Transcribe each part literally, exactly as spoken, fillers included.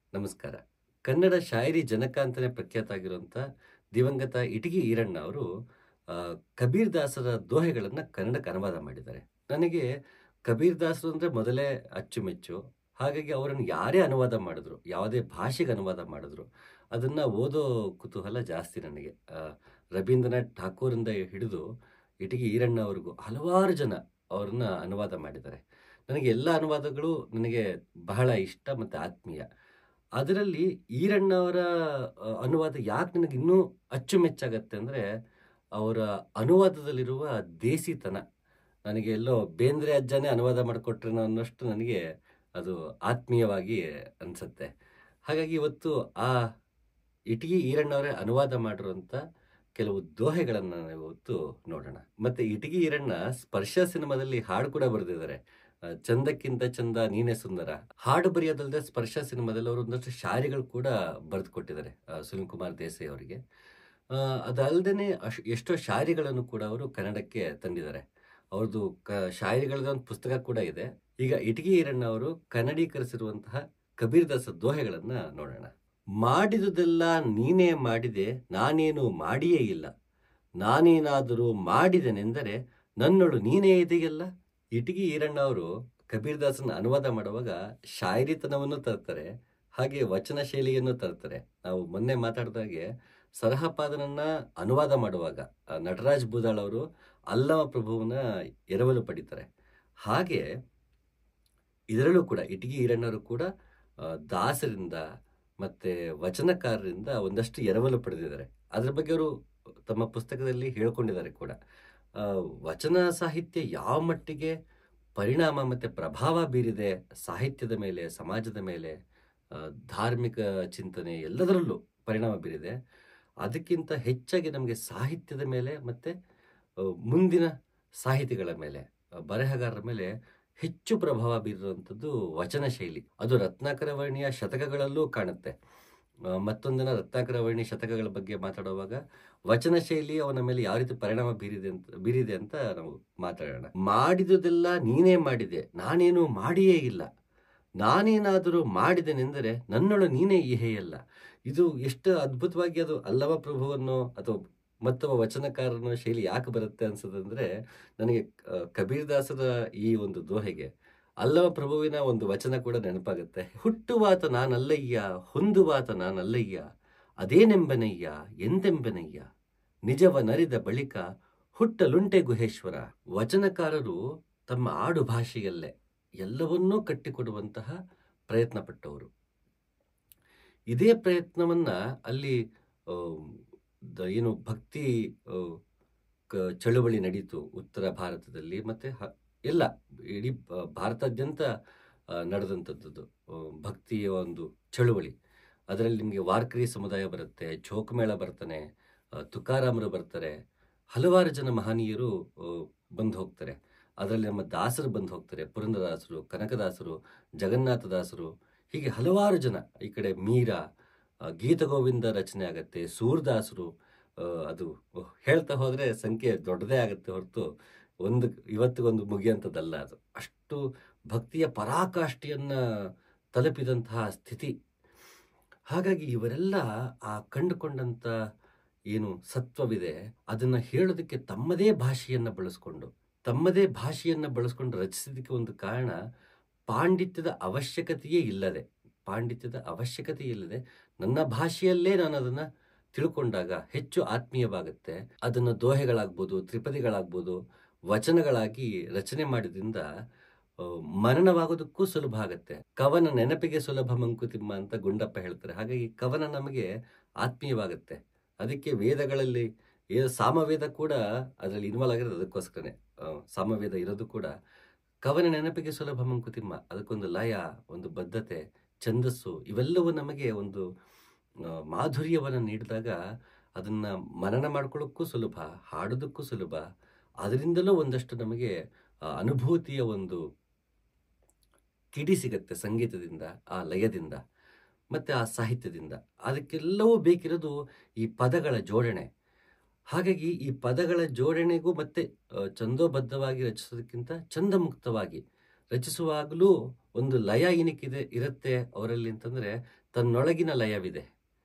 ನಮಸ್ಕಾರ. ಕನ್ನಡ ಶಾಯರಿ ಜನಕ ಅಂತಲೇ ಪ್ರಖ್ಯಾತ ಆಗಿರುವಂಥ ದಿವಂಗತ ಇಟಗಿ ಈರಣ್ಣ ಅವರು ಆ, ಕಬೀರ್ ದಾಸರ ದೋಹೆಗಳನ್ನು ಕನ್ನಡಕ್ಕೆ ಅನುವಾದ ಮಾಡಿದ್ದಾರೆ. ನನಗೆ ಕಬೀರ್ ದಾಸರು ಅಂದರೆ ಮೊದಲೇ ಅಚ್ಚುಮೆಚ್ಚು. ಹಾಗಾಗಿ ಅವರನ್ನು ಯಾರೇ ಅನುವಾದ ಮಾಡಿದ್ರು, ಯಾವುದೇ ಭಾಷೆಗೆ ಅನುವಾದ ಮಾಡಿದ್ರು, ಅದನ್ನು ಓದೋ ಕುತೂಹಲ ಜಾಸ್ತಿ ನನಗೆ. ಆ, ರವೀಂದ್ರನಾಥ್ ಠಾಕೂರಿಂದ ಹಿಡಿದು ಇಟಗಿ ಈರಣ್ಣ ಅವರಿಗೂ ಹಲವಾರು ಜನ ಅವ್ರನ್ನ ಅನುವಾದ ಮಾಡಿದ್ದಾರೆ. ನನಗೆ ಎಲ್ಲ ಅನುವಾದಗಳು ನನಗೆ ಬಹಳ ಇಷ್ಟ ಮತ್ತು ಆತ್ಮೀಯ. ಅದರಲ್ಲಿ ಈರಣ್ಣವರ ಅ, ಅನುವಾದ ಯಾಕೆ ನನಗೆ ಇನ್ನೂ ಅಚ್ಚುಮೆಚ್ಚಾಗತ್ತೆ ಅಂದರೆ, ಅವರ ಅನುವಾದದಲ್ಲಿರುವ ದೇಸಿತನ. ನನಗೆ ಎಲ್ಲೋ ಬೇಂದ್ರೆ ಅಜ್ಜನೇ ಅನುವಾದ ಮಾಡಿಕೊಟ್ರೇನೋ ಅನ್ನೋಷ್ಟು ನನಗೆ ಅದು ಆತ್ಮೀಯವಾಗಿ ಅನಿಸುತ್ತೆ. ಹಾಗಾಗಿ ಇವತ್ತು ಆ ಇಟಗಿ ಈರಣ್ಣವರೇ ಅನುವಾದ ಮಾಡಿರುವಂಥ ಕೆಲವು ದೋಹೆಗಳನ್ನು ನಾವು ಇವತ್ತು ನೋಡೋಣ. ಮತ್ತು ಇಟಗಿ ಈರಣ್ಣ ಸ್ಪರ್ಶ ಸಿನಿಮಾದಲ್ಲಿ ಹಾಡು ಕೂಡ ಬರೆದಿದ್ದಾರೆ. ಆ, ಚಂದಕ್ಕಿಂತ ಚಂದ ನೀನೇ ಸುಂದರ. ಹಾಡು ಬರೆಯೋದಲ್ಲದೆ ಸ್ಪರ್ಶ ಸಿನಿಮಾದಲ್ಲಿ ಅವರು ಒಂದಷ್ಟು ಶಾಯರಿಗಳು ಕೂಡ ಬರೆದು ಕೊಟ್ಟಿದ್ದಾರೆ ಆ, ಸುನಿಲ್ ಕುಮಾರ್ ದೇಸಾಯಿ ಅವರಿಗೆ. ಅದಲ್ಲದೆ ಅಶ್ ಎಷ್ಟೋ ಶಾಯರಿಗಳನ್ನು ಕೂಡ ಅವರು ಕನ್ನಡಕ್ಕೆ ತಂದಿದ್ದಾರೆ. ಅವ್ರದ್ದು ಕ ಶಾಯರಿಗಳದ ಒಂದು ಪುಸ್ತಕ ಕೂಡ ಇದೆ. ಈಗ ಇಟಗಿ ಈರಣ್ಣ ಅವರು ಕನ್ನಡೀಕರಿಸಿರುವಂತಹ ಕಬೀರ್ ದಾಸ ದೋಹೆಗಳನ್ನು ನೋಡೋಣ. ಮಾಡಿದುದೆಲ್ಲ ನೀನೇ ಮಾಡಿದೆ, ನಾನೇನು ಮಾಡಿಯೇ ಇಲ್ಲ. ನಾನೇನಾದರೂ ಮಾಡಿದೆನೆಂದರೆ ನನ್ನೊಳು ನೀನೇ ಇದೆಯಲ್ಲ. ಇಟಗಿ ಈರಣ್ಣ ಅವರು ಕಬೀರ್ ದಾಸನ ಅನುವಾದ ಮಾಡುವಾಗ ಶಾಯರಿತನವನ್ನು ತರ್ತಾರೆ, ಹಾಗೆ ವಚನ ಶೈಲಿಯನ್ನು ತರ್ತಾರೆ. ನಾವು ಮೊನ್ನೆ ಮಾತಾಡಿದಾಗೆ ಸರಹಪಾದನನ್ನ ಅನುವಾದ ಮಾಡುವಾಗ ಆ, ನಟರಾಜ್ ಬೂದಾಳ್ ಅವರು ಅಲ್ಲಮ ಪ್ರಭುವನ ಎರವಲು ಪಡಿತಾರೆ. ಹಾಗೆ ಇದರಲ್ಲೂ ಕೂಡ ಇಟಗಿ ಈರಣ್ಣವರು ಕೂಡ ಆ, ದಾಸರಿಂದ ಮತ್ತೆ ವಚನಕಾರರಿಂದ ಒಂದಷ್ಟು ಎರವಲು ಪಡೆದಿದ್ದಾರೆ. ಅದ್ರ ಬಗ್ಗೆ ಅವರು ತಮ್ಮ ಪುಸ್ತಕದಲ್ಲಿ ಹೇಳ್ಕೊಂಡಿದ್ದಾರೆ ಕೂಡ. ಆ, ವಚನ ಸಾಹಿತ್ಯ ಯಾವ ಮಟ್ಟಿಗೆ ಪರಿಣಾಮ ಮತ್ತು ಪ್ರಭಾವ ಬೀರಿದೆ ಸಾಹಿತ್ಯದ ಮೇಲೆ, ಸಮಾಜದ ಮೇಲೆ, ಆ, ಧಾರ್ಮಿಕ ಚಿಂತನೆ ಎಲ್ಲದರಲ್ಲೂ ಪರಿಣಾಮ ಬೀರಿದೆ. ಅದಕ್ಕಿಂತ ಹೆಚ್ಚಾಗಿ ನಮಗೆ ಸಾಹಿತ್ಯದ ಮೇಲೆ ಮತ್ತು ಮುಂದಿನ ಸಾಹಿತಿಗಳ ಮೇಲೆ, ಆ, ಬರೆಹಗಾರರ ಮೇಲೆ ಹೆಚ್ಚು ಪ್ರಭಾವ ಬೀರುವಂಥದ್ದು ವಚನ ಶೈಲಿ. ಅದು ರತ್ನಾಕರ ವರ್ಣಿಯ ಶತಕಗಳಲ್ಲೂ ಕಾಣುತ್ತೆ. ಆ, ಮತ್ತೊಂದಿನ ರತ್ನಾಕರ ವರ್ಣಿ ಶತಕಗಳ ಬಗ್ಗೆ ಮಾತಾಡುವಾಗ ವಚನ ಶೈಲಿ ಅವನ ಮೇಲೆ ಯಾವ ರೀತಿ ಪರಿಣಾಮ ಬೀರಿದೆ ಅಂತ ಬೀರಿದೆ ಅಂತ ನಾವು ಮಾತಾಡೋಣ. ಮಾಡಿದುದೆಲ್ಲ ನೀನೇ ಮಾಡಿದೆ, ನಾನೇನು ಮಾಡಿಯೇ ಇಲ್ಲ. ನಾನೇನಾದರೂ ಮಾಡಿದೆನೆಂದರೆ ನನ್ನೊಳು ನೀನೇ ಇಹೆಯಲ್ಲ. ಇದು ಎಷ್ಟು ಅದ್ಭುತವಾಗಿ ಅದು ಅಲ್ಲಮ ಪ್ರಭುವನ್ನು ಅಥವಾ ಮತ್ತೊಬ್ಬ ವಚನಕಾರನ ಶೈಲಿ ಯಾಕೆ ಬರುತ್ತೆ ಅನ್ಸೋದಂದ್ರೆ, ನನಗೆ ಆ, ಕಬೀರ್ ದಾಸರ ಈ ಒಂದು ದೋಹೆಗೆ ಅಲ್ಲಮ ಪ್ರಭುವಿನ ಒಂದು ವಚನ ಕೂಡ ನೆನಪಾಗುತ್ತೆ. ಹುಟ್ಟುವಾತ ನಾನಲ್ಲಯ್ಯ, ಹೊಂದುವಾತ ನಾನಲ್ಲಯ್ಯ, ಅದೇನೆಂಬೆನಯ್ಯ ಎಂದೆಂಬೆನಯ್ಯ, ನಿಜವ ನರಿದ ಬಳಿಕ ಹುಟ್ಟಲುಂಟೆ ಗುಹೇಶ್ವರ. ವಚನಕಾರರು ತಮ್ಮ ಆಡು ಭಾಷೆಯಲ್ಲೇ ಎಲ್ಲವನ್ನೂ ಕಟ್ಟಿಕೊಡುವಂತಹ ಪ್ರಯತ್ನ ಪಟ್ಟವರು. ಇದೇ ಪ್ರಯತ್ನವನ್ನ ಅಲ್ಲಿ ಆ, ದ- ಏನು ಭಕ್ತಿ ಆ, ಕ- ಚಳುವಳಿ ನಡೀತು ಉತ್ತರ ಭಾರತದಲ್ಲಿ, ಮತ್ತೆ ಹ- ಎಲ್ಲ ಇಡೀ ಆ, ಭಾರತಾದ್ಯಂತ ಆ, ನಡೆದಂಥದ್ದು ಆ, ಭಕ್ತಿಯ ಒಂದು ಚಳುವಳಿ. ಅದರಲ್ಲಿ ನಿಮಗೆ ವಾರ್ಕರಿ ಸಮುದಾಯ ಬರುತ್ತೆ, ಚೌಕಮೇಳ ಬರ್ತಾನೆ, ಆ, ತುಕಾರಾಮರು ಬರ್ತಾರೆ, ಹಲವಾರು ಜನ ಮಹನೀಯರು ಬಂದು ಹೋಗ್ತಾರೆ. ಅದರಲ್ಲಿ ನಮ್ಮ ದಾಸರು ಬಂದು ಹೋಗ್ತಾರೆ, ಪುರಂದರದಾಸರು, ಕನಕದಾಸರು, ಜಗನ್ನಾಥದಾಸರು, ಹೀಗೆ ಹಲವಾರು ಜನ. ಈ ಕಡೆ ಮೀರಾ, ಆ, ಗೀತಗೋವಿಂದ ರಚನೆ ಆಗತ್ತೆ, ಸೂರದಾಸರು. ಆ, ಅದು ಹೇಳ್ತಾ ಹೋದರೆ ಸಂಖ್ಯೆ ದೊಡ್ಡದೇ ಆಗುತ್ತೆ ಹೊರತು ಒಂದು ಇವತ್ತಿಗೊಂದು ಮುಗಿಯಂಥದ್ದಲ್ಲ. ಅದು ಅಷ್ಟು ಭಕ್ತಿಯ ಪರಾಕಾಷ್ಠೆಯನ್ನ ತಲುಪಿದಂತಹ ಸ್ಥಿತಿ. ಹಾಗಾಗಿ ಇವರೆಲ್ಲ ಆ ಕಂಡುಕೊಂಡಂಥ ಏನು ಸತ್ವವಿದೆ ಅದನ್ನು ಹೇಳೋದಕ್ಕೆ ತಮ್ಮದೇ ಭಾಷೆಯನ್ನು ಬಳಸ್ಕೊಂಡು ತಮ್ಮದೇ ಭಾಷೆಯನ್ನು ಬಳಸ್ಕೊಂಡು ರಚಿಸೋದಕ್ಕೆ ಒಂದು ಕಾರಣ, ಪಾಂಡಿತ್ಯದ ಅವಶ್ಯಕತೆಯೇ ಇಲ್ಲದೆ ಪಾಂಡಿತ್ಯದ ಅವಶ್ಯಕತೆ ಇಲ್ಲದೆ ನನ್ನ ಭಾಷೆಯಲ್ಲೇ ನಾನು ಅದನ್ನು ತಿಳ್ಕೊಂಡಾಗ ಹೆಚ್ಚು ಆತ್ಮೀಯವಾಗುತ್ತೆ. ಅದನ್ನು ದೋಹೆಗಳಾಗ್ಬೋದು, ತ್ರಿಪದಿಗಳಾಗ್ಬೋದು, ವಚನಗಳಾಗಿ ರಚನೆ ಮಾಡಿದ್ರಿಂದ ಆ, ಮನನವಾಗೋದಕ್ಕೂ ಸುಲಭ ಆಗುತ್ತೆ. ಕವನ ನೆನಪಿಗೆ ಸುಲಭ ಮಂಕುತಿಮ್ಮ ಅಂತ ಗುಂಡಪ್ಪ ಹೇಳ್ತಾರೆ. ಹಾಗಾಗಿ ಕವನ ನಮಗೆ ಆತ್ಮೀಯವಾಗುತ್ತೆ. ಅದಕ್ಕೆ ವೇದಗಳಲ್ಲಿ ಏ ಸಾಮವೇದ ಕೂಡ ಅದರಲ್ಲಿ ಇನ್ವಾಲ್ವ್ ಆಗಿರೋದು ಅದಕ್ಕೋಸ್ಕರನೇ. ಆ, ಸಾಮವೇದ ಇರೋದು ಕೂಡ ಕವನ ನೆನಪಿಗೆ ಸುಲಭ ಮಂಕುತಿಮ್ಮ. ಅದಕ್ಕೊಂದು ಲಯ, ಒಂದು ಬದ್ಧತೆ, ಛಂದಸ್ಸು ಇವೆಲ್ಲವೂ ನಮಗೆ ಒಂದು ಆ, ಮಾಧುರ್ಯವನ್ನು ನೀಡಿದಾಗ ಅದನ್ನು ಮನನ ಮಾಡ್ಕೊಳ್ಳೋಕ್ಕೂ ಸುಲಭ, ಹಾಡೋದಕ್ಕೂ ಸುಲಭ. ಅದರಿಂದಲೂ ಒಂದಷ್ಟು ನಮಗೆ ಆ, ಅನುಭೂತಿಯ ಒಂದು ಕಿಡಿ ಸಿಗತ್ತೆ ಸಂಗೀತದಿಂದ, ಆ ಲಯದಿಂದ ಮತ್ತು ಆ ಸಾಹಿತ್ಯದಿಂದ. ಅದಕ್ಕೆಲ್ಲವೂ ಬೇಕಿರೋದು ಈ ಪದಗಳ ಜೋಡಣೆ. ಹಾಗಾಗಿ ಈ ಪದಗಳ ಜೋಡಣೆಗೂ ಮತ್ತೆ ಆ, ಛಂದೋಬದ್ಧವಾಗಿ ರಚಿಸೋದಕ್ಕಿಂತ ಛಂದಮುಕ್ತವಾಗಿ ರಚಿಸುವಾಗಲೂ ಒಂದು ಲಯ ಏನಕ್ಕಿದೆ ಇರುತ್ತೆ ಅವರಲ್ಲಿ ಅಂತಂದರೆ, ತನ್ನೊಳಗಿನ ಲಯವಿದೆ,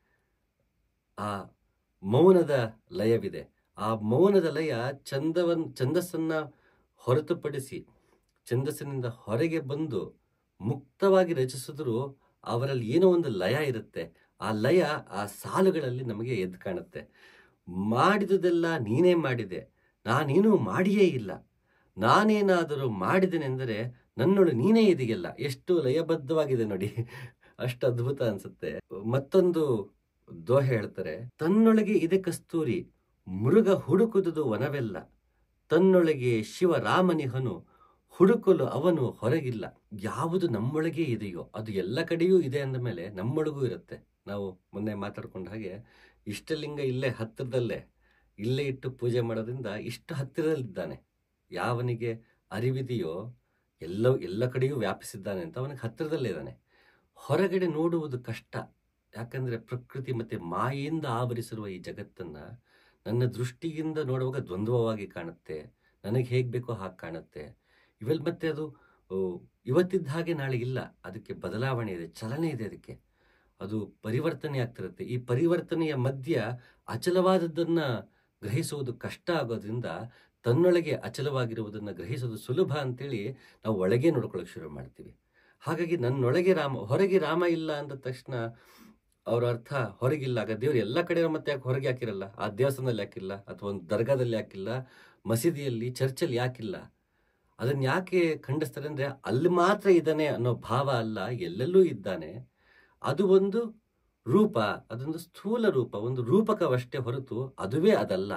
ಆ ಮೌನದ ಲಯವಿದೆ. ಆ ಮೌನದ ಲಯ ಚಂದವನ್ ಛಂದಸ್ಸನ್ನ ಹೊರತುಪಡಿಸಿ ಛಂದಸ್ಸಿನಿಂದ ಹೊರಗೆ ಬಂದು ಮುಕ್ತವಾಗಿ ರಚಿಸಿದ್ರು ಅವರಲ್ಲಿ ಏನೋ ಒಂದು ಲಯ ಇರುತ್ತೆ. ಆ ಲಯ ಆ ಸಾಲುಗಳಲ್ಲಿ ನಮಗೆ ಎದ್ದು ಕಾಣುತ್ತೆ. ಮಾಡಿದುದೆಲ್ಲ ನೀನೇ ಮಾಡಿದೆ, ನಾನೇನೂ ಮಾಡಿಯೇ ಇಲ್ಲ, ನಾನೇನಾದರೂ ಮಾಡಿದೆನೆಂದರೆ ನನ್ನೊಳು ನೀನೇ ಇದೆಯಲ್ಲ. ಎಷ್ಟು ಲಯಬದ್ಧವಾಗಿದೆ ನೋಡಿ, ಅಷ್ಟು ಅದ್ಭುತ ಅನ್ಸುತ್ತೆ. ಮತ್ತೊಂದು ದೋಹೆ ಹೇಳ್ತಾರೆ, ತನ್ನೊಳಗೆ ಇದೆ ಕಸ್ತೂರಿ, ಮೃಗ ಹುಡುಕುದುದು ವನವೆಲ್ಲ, ತನ್ನೊಳಗೆ ಶಿವರಾಮನಿಹನು, ಹುಡುಕಲು ಅವನು ಹೊರಗಿಲ್ಲ. ಯಾವುದು ನಮ್ಮೊಳಗೆ ಇದೆಯೋ ಅದು ಎಲ್ಲ ಕಡೆಯೂ ಇದೆ ಅಂದ ಮೇಲೆ ನಮ್ಮೊಳಗೂ ಇರುತ್ತೆ. ನಾವು ಮೊನ್ನೆ ಮಾತಾಡ್ಕೊಂಡ ಹಾಗೆ ಇಷ್ಟಲಿಂಗ ಇಲ್ಲೇ ಹತ್ತಿರದಲ್ಲೇ, ಇಲ್ಲೇ ಇಟ್ಟು ಪೂಜೆ ಮಾಡೋದ್ರಿಂದ ಇಷ್ಟು ಹತ್ತಿರದಲ್ಲಿದ್ದಾನೆ. ಯಾವನಿಗೆ ಅರಿವಿದೆಯೋ ಎಲ್ಲ ಎಲ್ಲ ಕಡೆಯೂ ವ್ಯಾಪಿಸಿದ್ದಾನೆ ಅಂತ ಅವನಿಗೆ ಹತ್ತಿರದಲ್ಲೇ ಇದ್ದಾನೆ. ಹೊರಗಡೆ ನೋಡುವುದು ಕಷ್ಟ, ಯಾಕಂದರೆ ಪ್ರಕೃತಿ ಮತ್ತು ಮಾಯೆಯಿಂದ ಆವರಿಸಿರುವ ಈ ಜಗತ್ತನ್ನು ನನ್ನ ದೃಷ್ಟಿಯಿಂದ ನೋಡುವಾಗ ದ್ವಂದ್ವವಾಗಿ ಕಾಣುತ್ತೆ. ನನಗೆ ಹೇಗೆ ಬೇಕೋ ಹಾಗೆ ಕಾಣುತ್ತೆ. ಇವೆಲ್ಲ ಮತ್ತೆ ಅದು ಇವತ್ತಿದ್ದ ಹಾಗೆ ನಾಳೆ ಇಲ್ಲ, ಅದಕ್ಕೆ ಬದಲಾವಣೆ ಇದೆ, ಚಲನೆ ಇದೆ, ಅದಕ್ಕೆ ಅದು ಪರಿವರ್ತನೆ ಆಗ್ತಿರುತ್ತೆ. ಈ ಪರಿವರ್ತನೆಯ ಮಧ್ಯ ಅಚಲವಾದದ್ದನ್ನು ಗ್ರಹಿಸುವುದು ಕಷ್ಟ ಆಗೋದ್ರಿಂದ ತನ್ನೊಳಗೆ ಅಚಲವಾಗಿರುವುದನ್ನು ಗ್ರಹಿಸೋದು ಸುಲಭ ಅಂತೇಳಿ ನಾವು ಒಳಗೆ ನೋಡ್ಕೊಳ್ಳೋಕೆ ಶುರು ಮಾಡ್ತೀವಿ. ಹಾಗಾಗಿ ನನ್ನೊಳಗೆ ರಾಮ, ಹೊರಗೆ ರಾಮ ಇಲ್ಲ ಅಂದ ತಕ್ಷಣ ಅವ್ರ ಅರ್ಥ ಹೊರಗಿಲ್ಲ. ಆಗ ದೇವ್ರು ಎಲ್ಲ ಕಡೆ ಮತ್ತೆ ಯಾಕೆ ಹೊರಗೆ ಹಾಕಿರಲ್ಲ? ಆ ದೇವಸ್ಥಾನದಲ್ಲಿ ಯಾಕಿಲ್ಲ, ಅಥವಾ ಒಂದು ದರ್ಗಾದಲ್ಲಿ ಯಾಕಿಲ್ಲ, ಮಸೀದಿಯಲ್ಲಿ, ಚರ್ಚಲ್ಲಿ ಯಾಕಿಲ್ಲ? ಅದನ್ನು ಯಾಕೆ ಖಂಡಿಸ್ತಾರೆ ಅಂದರೆ ಅಲ್ಲಿ ಮಾತ್ರ ಇದ್ದಾನೆ ಅನ್ನೋ ಭಾವ ಅಲ್ಲ, ಎಲ್ಲೆಲ್ಲೂ ಇದ್ದಾನೆ. ಅದು ಒಂದು ರೂಪ, ಅದೊಂದು ಸ್ಥೂಲ ರೂಪ, ಒಂದು ರೂಪಕವಷ್ಟೇ ಹೊರತು ಅದುವೇ ಅದಲ್ಲ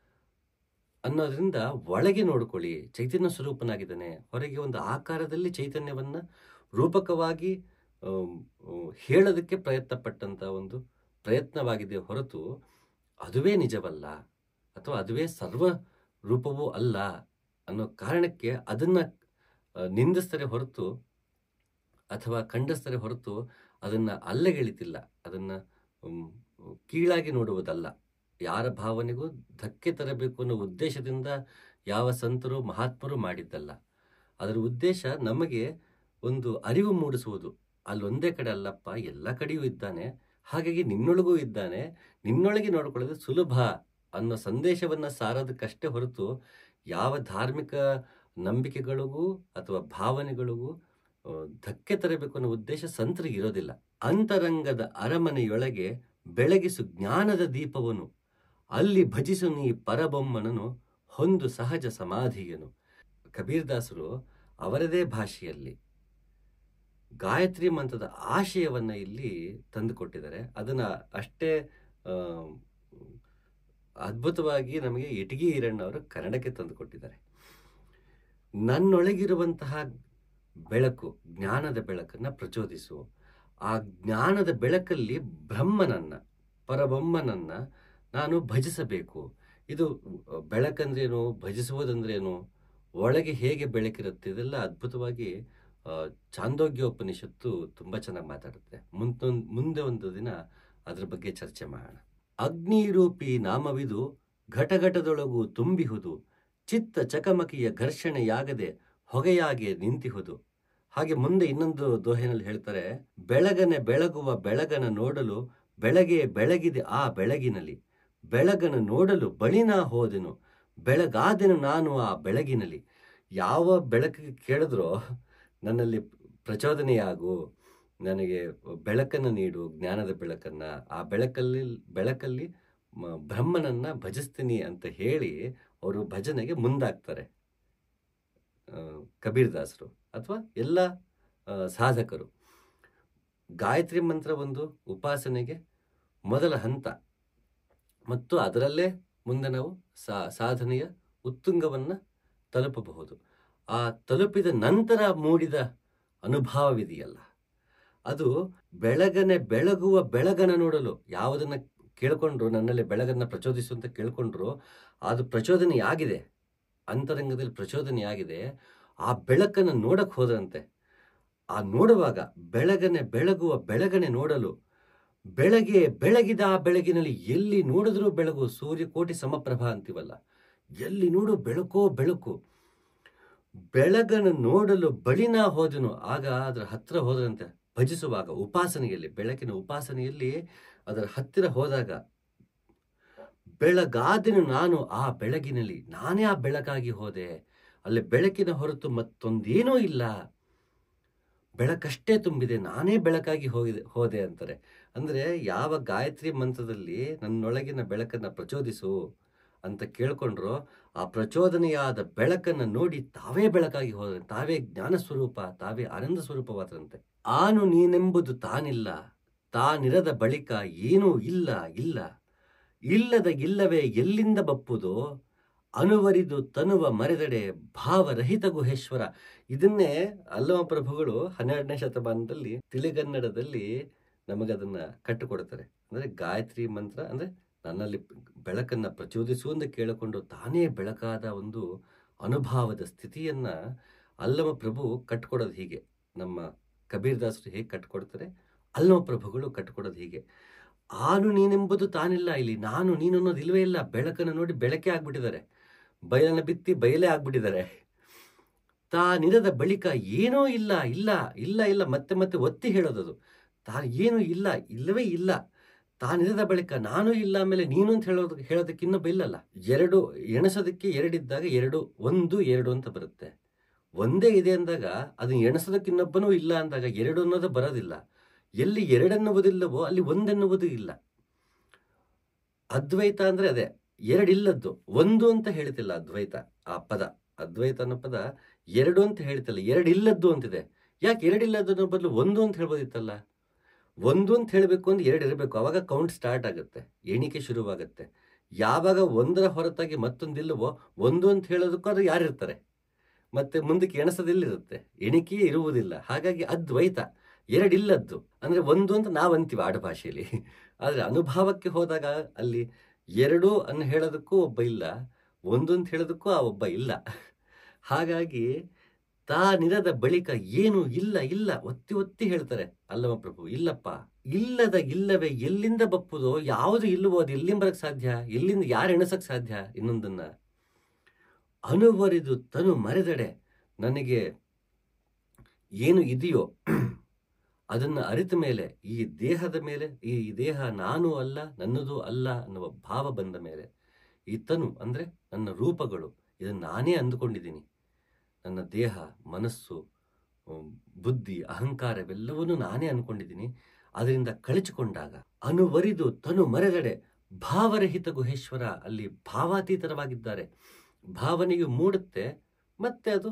ಅನ್ನೋದ್ರಿಂದ ಒಳಗೆ ನೋಡ್ಕೊಳ್ಳಿ. ಚೈತನ್ಯ ಸ್ವರೂಪನಾಗಿದ್ದಾನೆ. ಹೊರಗೆ ಒಂದು ಆಕಾರದಲ್ಲಿ ಚೈತನ್ಯವನ್ನು ರೂಪಕವಾಗಿ ಹೇಳೋದಕ್ಕೆ ಪ್ರಯತ್ನ ಪಟ್ಟಂಥ ಒಂದು ಪ್ರಯತ್ನವಾಗಿದೆ ಹೊರತು ಅದುವೇ ನಿಜವಲ್ಲ, ಅಥವಾ ಅದುವೇ ಸರ್ವ ರೂಪವೂ ಅಲ್ಲ ಅನ್ನೋ ಕಾರಣಕ್ಕೆ ಅದನ್ನು ನಿಂದಿಸ್ತಾರೆ ಹೊರತು ಅಥವಾ ಖಂಡಿಸ್ತಾರೆ ಹೊರತು ಅದನ್ನು ಅಲ್ಲಗೆಳಿತಿಲ್ಲ, ಅದನ್ನು ಕೀಳಾಗಿ ನೋಡುವುದಲ್ಲ. ಯಾರ ಭಾವನೆಗೂ ಧಕ್ಕೆ ತರಬೇಕು ಅನ್ನೋ ಉದ್ದೇಶದಿಂದ ಯಾವ ಸಂತರು ಮಹಾತ್ಮರು ಮಾಡಿದ್ದಲ್ಲ. ಅದರ ಉದ್ದೇಶ ನಮಗೆ ಒಂದು ಅರಿವು ಮೂಡಿಸುವುದು. ಅಲ್ಲೊಂದೇ ಕಡೆ ಅಲ್ಲಪ್ಪ, ಎಲ್ಲ ಕಡೆಯೂ ಇದ್ದಾನೆ, ಹಾಗಾಗಿ ನಿನ್ನೊಳಗೂ ಇದ್ದಾನೆ, ನಿನ್ನೊಳಗೆ ನೋಡ್ಕೊಳ್ಳೋದು ಸುಲಭ ಅನ್ನೋ ಸಂದೇಶವನ್ನು ಸಾರೋದಕ್ಕಷ್ಟೇ ಹೊರತು ಯಾವ ಧಾರ್ಮಿಕ ನಂಬಿಕೆಗಳಿಗೂ ಅಥವಾ ಭಾವನೆಗಳಿಗೂ ಧಕ್ಕೆ ತರಬೇಕು ಅನ್ನೋ ಉದ್ದೇಶ ಸಂತರಿಗೆ ಇರೋದಿಲ್ಲ. ಅಂತರಂಗದ ಅರಮನೆಯೊಳಗೆ ಬೆಳಗಿಸು ಜ್ಞಾನದ ದೀಪವನು, ಅಲ್ಲಿ ಭಜಿಸು ನೀ ಪರಬೊಮ್ಮನನು, ಹೊಂದು ಸಹಜ ಸಮಾಧಿಯನು. ಕಬೀರ್ದಾಸರು ಅವರದೇ ಭಾಷೆಯಲ್ಲಿ ಗಾಯತ್ರಿ ಮಂತ್ರದ ಆಶಯವನ್ನು ಇಲ್ಲಿ ತಂದುಕೊಟ್ಟಿದ್ದಾರೆ. ಅದನ್ನು ಅಷ್ಟೇ ಅದ್ಭುತವಾಗಿ ನಮಗೆ ಇಟಗಿ ಈರಣ್ಣವರು ಕನ್ನಡಕ್ಕೆ ತಂದುಕೊಟ್ಟಿದ್ದಾರೆ. ನನ್ನೊಳಗಿರುವಂತಹ ಬೆಳಕು, ಜ್ಞಾನದ ಬೆಳಕನ್ನು ಪ್ರಚೋದಿಸು. ಆ ಜ್ಞಾನದ ಬೆಳಕಲ್ಲಿ ಬ್ರಹ್ಮನನ್ನ, ಪರಬ್ರಹ್ಮನನ್ನ ನಾನು ಭಜಿಸಬೇಕು. ಇದು ಬೆಳಕಂದ್ರೇನು, ಭಜಿಸುವುದಂದ್ರೇನು, ಒಳಗೆ ಹೇಗೆ ಬೆಳಕಿರುತ್ತೆ, ಇದೆಲ್ಲ ಅದ್ಭುತವಾಗಿ ಚಾಂದೋಗ್ಯೋಪನಿಷತ್ತು ತುಂಬ ಚೆನ್ನಾಗಿ ಮಾತಾಡುತ್ತೆ. ಮುಂದೊಂದು ಮುಂದೆ ಒಂದು ದಿನ ಅದ್ರ ಬಗ್ಗೆ ಚರ್ಚೆ ಮಾಡೋಣ. ಅಗ್ನಿರೂಪಿ ನಾಮವಿದು ಘಟಘಟದೊಳಗೂ ತುಂಬಿಹುದು, ಚಿತ್ತ ಚಕಮಕಿಯ ಘರ್ಷಣೆಯಾಗದೆ ಹೊಗೆಯಾಗಿ ನಿಂತಿಹುದು. ಹಾಗೆ ಮುಂದೆ ಇನ್ನೊಂದು ದೋಹೆನಲ್ಲಿ ಹೇಳ್ತಾರೆ, ಬೆಳಗನೆ ಬೆಳಗುವ ಬೆಳಗನ ನೋಡಲು ಬೆಳಗ್ಗೆ ಬೆಳಗಿದೆ ಆ ಬೆಳಗಿನಲ್ಲಿ, ಬೆಳಗನ ನೋಡಲು ಬಳಿನಾ ಹೋದೆನು, ಬೆಳಗಾದೆನು ನಾನು ಆ ಬೆಳಗಿನಲ್ಲಿ. ಯಾವ ಬೆಳಕಿಗೆ ಕೇಳಿದ್ರೋ ನನ್ನಲ್ಲಿ ಪ್ರಚೋದನೆಯಾಗು, ನನಗೆ ಬೆಳಕನ್ನು ನೀಡು, ಜ್ಞಾನದ ಬೆಳಕನ್ನು, ಆ ಬೆಳಕಲ್ಲಿ ಬೆಳಕಲ್ಲಿ ಬ್ರಹ್ಮನನ್ನು ಭಜಿಸ್ತೀನಿ ಅಂತ ಹೇಳಿ ಅವರು ಭಜನೆಗೆ ಮುಂದಾಗ್ತಾರೆ. ಕಬೀರ್ದಾಸರು ಅಥವಾ ಎಲ್ಲ ಸಾಧಕರು. ಗಾಯತ್ರಿ ಮಂತ್ರ ಒಂದು ಉಪಾಸನೆಗೆ ಮೊದಲ ಹಂತ, ಮತ್ತು ಅದರಲ್ಲೇ ಮುಂದೆ ನಾವು ಸಾ ಸಾಧನೆಯ ಉತ್ತುಂಗವನ್ನು ತಲುಪಬಹುದು. ಆ ತಲುಪಿದ ನಂತರ ಮೂಡಿದ ಅನುಭವವಿದೆಯಲ್ಲ, ಅದು ಬೆಳಗನೆ ಬೆಳಗುವ ಬೆಳಗನ ನೋಡಲು. ಯಾವುದನ್ನು ಕೇಳ್ಕೊಂಡ್ರು, ನನ್ನಲ್ಲಿ ಬೆಳಗನ್ನು ಪ್ರಚೋದಿಸು ಅಂತ ಕೇಳ್ಕೊಂಡ್ರು, ಅದು ಪ್ರಚೋದನೆಯಾಗಿದೆ, ಅಂತರಂಗದಲ್ಲಿ ಪ್ರಚೋದನೆಯಾಗಿದೆ. ಆ ಬೆಳಕನ್ನು ನೋಡಕ್ಕೆ ಹೋದಂತೆ, ಆ ನೋಡುವಾಗ ಬೆಳಗನೆ ಬೆಳಗುವ ಬೆಳಗನೆ ನೋಡಲು, ಬೆಳಗ್ಗೆ ಬೆಳಗಿದ ಆ ಬೆಳಗಿನಲ್ಲಿ ಎಲ್ಲಿ ನೋಡಿದ್ರೂ ಬೆಳಗು, ಸೂರ್ಯಕೋಟಿ ಸಮಪ್ರಭಾ ಅಂತೀವಲ್ಲ, ಎಲ್ಲಿ ನೋಡು ಬೆಳಕೋ ಬೆಳಕು. ಬೆಳಗನ್ನು ನೋಡಲು ಬಳಿನಾ ಹೋದನು, ಆಗ ಅದರ ಹತ್ರ ಹೋದ್ರಂತೆ, ಭಜಿಸುವಾಗ ಉಪಾಸನೆಯಲ್ಲಿ, ಬೆಳಕಿನ ಉಪಾಸನೆಯಲ್ಲಿ ಅದರ ಹತ್ತಿರ ಹೋದಾಗ, ಬೆಳಗಾದೆನು ನಾನು ಆ ಬೆಳಗಿನಲ್ಲಿ, ನಾನೇ ಆ ಬೆಳಕಾಗಿ ಹೋದೆ, ಅಲ್ಲಿ ಬೆಳಕಿನ ಹೊರತು ಮತ್ತೊಂದೇನೂ ಇಲ್ಲ, ಬೆಳಕಷ್ಟೇ ತುಂಬಿದೆ, ನಾನೇ ಬೆಳಕಾಗಿ ಹೋಗಿದೆ ಹೋದೆ ಅಂತಾರೆ. ಅಂದರೆ ಯಾವ ಗಾಯತ್ರಿ ಮಂತ್ರದಲ್ಲಿ ನನ್ನೊಳಗಿನ ಬೆಳಕನ್ನು ಪ್ರಚೋದಿಸು ಅಂತ ಕೇಳ್ಕೊಂಡ್ರೋ ಆ ಪ್ರಚೋದನೆಯಾದ ಬೆಳಕನ್ನು ನೋಡಿ ತಾವೇ ಬೆಳಕಾಗಿ ಹೋದ್ರೆ, ತಾವೇ ಜ್ಞಾನ ಸ್ವರೂಪ, ತಾವೇ ಆನಂದ ಸ್ವರೂಪವಾದ್ರಂತೆ. ಆನು ನೀನೆಂಬುದು ತಾನಿಲ್ಲ, ತಾನಿರದ ಬಳಿಕ ಏನೂ ಇಲ್ಲ ಇಲ್ಲ, ಇಲ್ಲದ ಇಲ್ಲವೇ ಎಲ್ಲಿಂದ ಬಪ್ಪುದೋ, ಅನುವರಿದು ತನುವ ಮರೆದಡೆ ಭಾವರಹಿತ ಗುಹೇಶ್ವರ. ಇದನ್ನೇ ಅಲ್ಲಮ ಪ್ರಭುಗಳು ಹನ್ನೆರಡನೇ ಶತಮಾನದಲ್ಲಿ ತಿಳಿಗನ್ನಡದಲ್ಲಿ ನಮಗದನ್ನ ಕಟ್ಟಿಕೊಡ್ತಾರೆ. ಅಂದರೆ ಗಾಯತ್ರಿ ಮಂತ್ರ ಅಂದರೆ ನನ್ನಲ್ಲಿ ಬೆಳಕನ್ನು ಪ್ರಚೋದಿಸು ಎಂದು ಕೇಳಿಕೊಂಡು ತಾನೇ ಬೆಳಕಾದ ಒಂದು ಅನುಭಾವದ ಸ್ಥಿತಿಯನ್ನ ಅಲ್ಲಮ ಪ್ರಭು ಕಟ್ಕೊಡೋದು ಹೀಗೆ. ನಮ್ಮ ಕಬೀರ್ ದಾಸರು ಹೇಗೆ ಕಟ್ಕೊಡ್ತಾರೆ, ಅಲ್ಲಮ ಪ್ರಭುಗಳು ಕಟ್ಕೊಡೋದು ಹೀಗೆ. ಆನು ನೀನೆಂಬುದು ತಾನಿಲ್ಲ, ಇಲ್ಲಿ ನಾನು ನೀನು ಅನ್ನೋದು ಇಲ್ವೇ ಇಲ್ಲ. ಬೆಳಕನ್ನು ನೋಡಿ ಬೆಳಕೆ ಆಗ್ಬಿಟ್ಟಿದ್ದಾರೆ, ಬಯಲನ್ನು ಬಿತ್ತಿ ಬಯಲೇ ಆಗ್ಬಿಟ್ಟಿದ್ದಾರೆ. ತಾನಿರದ ಬಳಿಕ ಏನೂ ಇಲ್ಲ ಇಲ್ಲ ಇಲ್ಲ ಇಲ್ಲ, ಮತ್ತೆ ಮತ್ತೆ ಒತ್ತಿ ಹೇಳೋದದು. ತಾ ಏನೂ ಇಲ್ಲ, ಇಲ್ಲವೇ ಇಲ್ಲ. ತಾನಿರದ ಬಳಿಕ ನಾನು ಇಲ್ಲ, ಆಮೇಲೆ ನೀನು ಅಂತ ಹೇಳೋದು ಹೇಳೋದಕ್ಕೆ ಇನ್ನೊಬ್ಬ ಇಲ್ಲಲ್ಲ. ಎರಡು ಎಣಸೋದಕ್ಕೆ ಎರಡಿದ್ದಾಗ ಎರಡು, ಒಂದು ಎರಡು ಅಂತ ಬರುತ್ತೆ. ಒಂದೇ ಇದೆ ಅಂದಾಗ ಅದನ್ನ ಎಣಸೋದಕ್ಕೆ ಇನ್ನೊಬ್ಬನೂ ಇಲ್ಲ ಅಂದಾಗ ಎರಡು ಅನ್ನೋದು ಬರೋದಿಲ್ಲ. ಎಲ್ಲಿ ಎರಡೆನ್ನುವುದಿಲ್ಲವೋ ಅಲ್ಲಿ ಒಂದೆನ್ನುವುದು ಇಲ್ಲ. ಅದ್ವೈತ ಅಂದ್ರೆ ಅದೇ, ಎರಡಿಲ್ಲದ್ದು, ಒಂದು ಅಂತ ಹೇಳ್ತಿಲ್ಲ ಅದ್ವೈತ. ಆ ಪದ ಅದ್ವೈತ ಅನ್ನೋ ಪದ ಎರಡು ಅಂತ ಹೇಳ್ತಿಲ್ಲ, ಎರಡಿಲ್ಲದ್ದು ಅಂತಿದೆ. ಯಾಕೆ ಎರಡಿಲ್ಲದ್ದು ಅನ್ನೋ ಬದಲು ಒಂದು ಅಂತ ಹೇಳ್ಬೋದಿತ್ತಲ್ಲ. ಒಂದು ಅಂತ ಹೇಳಬೇಕು ಅಂದ್ರೆ ಎರಡು ಇರಬೇಕು, ಅವಾಗ ಕೌಂಟ್ ಸ್ಟಾರ್ಟ್ ಆಗುತ್ತೆ, ಎಣಿಕೆ ಶುರುವಾಗುತ್ತೆ. ಯಾವಾಗ ಒಂದರ ಹೊರತಾಗಿ ಮತ್ತೊಂದಿಲ್ಲವೋ ಒಂದು ಅಂತ ಹೇಳೋದಕ್ಕೂ ಅದು ಯಾರಿರ್ತಾರೆ, ಮತ್ತೆ ಮುಂದಕ್ಕೆ ಎಣಸೋದಿಲ್ಲಿರುತ್ತೆ, ಎಣಿಕೆಯೇ ಇರುವುದಿಲ್ಲ. ಹಾಗಾಗಿ ಅದ್ವೈತ ಎರಡಿಲ್ಲದ್ದು ಅಂದ್ರೆ ಒಂದು ಅಂತ ನಾವು ಅಂತೀವಿ ಆಡುಭಾಷೆಯಲ್ಲಿ. ಆದರೆ ಅನುಭವಕ್ಕೆ ಹೋದಾಗ ಅಲ್ಲಿ ಎರಡು ಅನ್ನು ಹೇಳೋದಕ್ಕೂ ಒಬ್ಬ ಇಲ್ಲ, ಒಂದು ಅಂತ ಹೇಳೋದಕ್ಕೂ ಆ ಒಬ್ಬ ಇಲ್ಲ. ಹಾಗಾಗಿ ತಾನಿರದ ಬಳಿಕ ಏನು ಇಲ್ಲ ಇಲ್ಲ, ಒತ್ತಿ ಒತ್ತಿ ಹೇಳ್ತಾರೆ ಅಲ್ಲಮ ಪ್ರಭು. ಇಲ್ಲಪ್ಪ, ಇಲ್ಲದ ಇಲ್ಲವೇ ಎಲ್ಲಿಂದ ಬಪ್ಪುದೋ, ಯಾವುದು ಇಲ್ಲವೋ ಅದು ಎಲ್ಲಿಂದ ಬರಕ್ ಸಾಧ್ಯ, ಎಲ್ಲಿಂದ ಯಾರು ಎಣಸಕ್ ಸಾಧ್ಯ ಇನ್ನೊಂದನ್ನ. ಅನುವರಿದು ತನು ಮರೆದಡೆ, ನನಗೆ ಏನು ಇದೆಯೋ ಅದನ್ನು ಅರಿತ ಮೇಲೆ, ಈ ದೇಹದ ಮೇಲೆ, ಈ ದೇಹ ನಾನು ಅಲ್ಲ ನನ್ನದು ಅಲ್ಲ ಅನ್ನುವ ಭಾವ ಬಂದ ಮೇಲೆ, ಈ ತನು ಅಂದರೆ ನನ್ನ ರೂಪಗಳು, ಇದನ್ನು ನಾನೇ ಅಂದುಕೊಂಡಿದ್ದೀನಿ. ನನ್ನ ದೇಹ, ಮನಸ್ಸು, ಬುದ್ಧಿ, ಅಹಂಕಾರವೆಲ್ಲವನ್ನೂ ನಾನೇ ಅಂದ್ಕೊಂಡಿದ್ದೀನಿ. ಅದರಿಂದ ಕಳಚಿಕೊಂಡಾಗ ಅನುವರಿದು ತನು ಮರೆದಡೆ ಭಾವರಹಿತ ಗುಹೇಶ್ವರ, ಅಲ್ಲಿ ಭಾವಾತೀತರವಾಗಿದ್ದಾರೆ. ಭಾವನೆಯು ಮೂಡುತ್ತೆ, ಮತ್ತೆ ಅದು